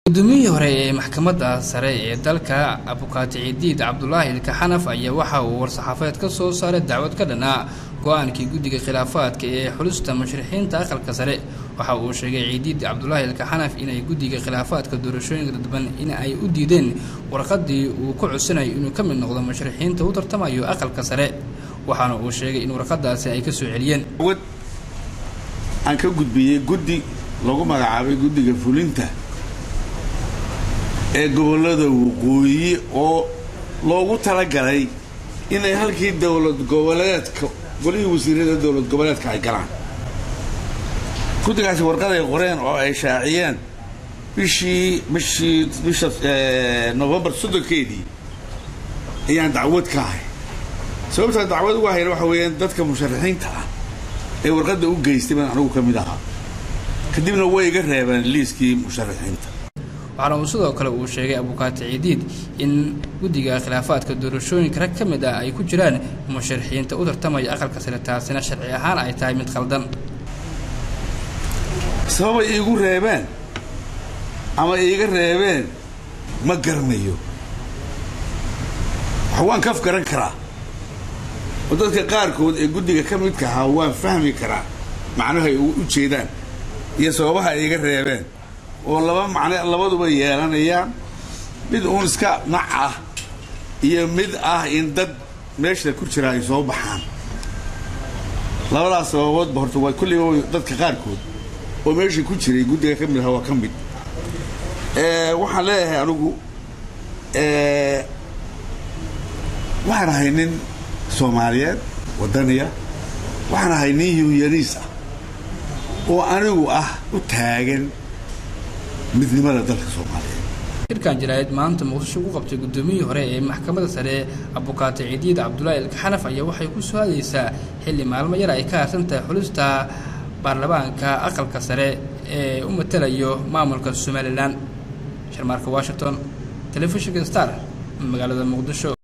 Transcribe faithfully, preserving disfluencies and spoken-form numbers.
gudoomiye hore ee maxkamadda sare ee dalka Abukaati Ciidiid Cabdullaahi Ilkaxanaf ayaa waxa uu war-saxaafadeed ka soo saaray dacwad ka dhanaa go'aankii guddiga khilaafaadka ee xulista musharixiinta aqalka sare. waxa uu sheegay Ciidiid Cabdullaahi Ilkaxanaf inay guddiga khilaafaadka doorashooyinka dadban in ay u diideen warqadii uu ku cusubay inuu ka mid noqdo musharixiinta u tartamayo aqalka sare, waxaana uu sheegay in warqadaasi ay ka soo celiyeen. aan ka gudbiyay guddi lagu magacaabay guddiga fulinta ee gobolada waqooyi oo loogu talagalay inay halkii dawlad goboleedka golihii wasiirada dawlad goboleedka ay galaan. guddigaasi warqad ay qoreen oo ay shaaciyeen bishii bishii bisha November soddonkeedii ayaan dacwad ka ahay. sababta dacwad ugu ahayd waxa weeyaan dadka musharaxiinta ah ee warqadda u geystay baan anigu ka mid ahaa, kadibna way iga reebeen liiskii musharaxiinta. waxaana uu sidoo kale uu sheegay Abukaati Ciidiid in guddiga khilaafaadka doorashooyinka rag ka mid ah ay ku jiraan musharaxiinta u tartamaya aqalka sare, taasina sharci ahaan ay tahay mid khaldan. sabab ay igu reebeen ama iga reebeen ma garanayo, waxaan ka fakaran karaa oo dadka qaarkood ee guddiga ka midka ahaa waan fahmi karaa macnaha ay u jeedaan iyo sababaha ay iga reebeen oo laba macne labaduba yeelanayaan, mid uun iska nac ah iyo mid ah in dad meesha ku jira ay soo baxaan. labadaas sababood horta waa kulli dadka qaarkood oo meesha ku jiray guddiga ka mid ah waa ka mid ee waxaan leeyahay anigu ee waxaan ahay nin Soomaaliyeed wadaniya, waxaan ahay nin yuuyariis ah oo anigu ah u taagan midnimada dalka Soomaaliyeed. shirkan jiraayad maanta Muqdisho ku qabtay gudoomiye hore ee maxkamadda sare Abukaati Ciidiid Cabdullaahi Ilkaxanaf ayaa waxay ku soo hadlaysaa xilli maalmo yar ay ka harsan tahay xulista baarlamaanka aqalka sare ee u matalayo maamulka Somaliland. Sharmarka Washington, Telefishinka Star, magaalada Muqdisho.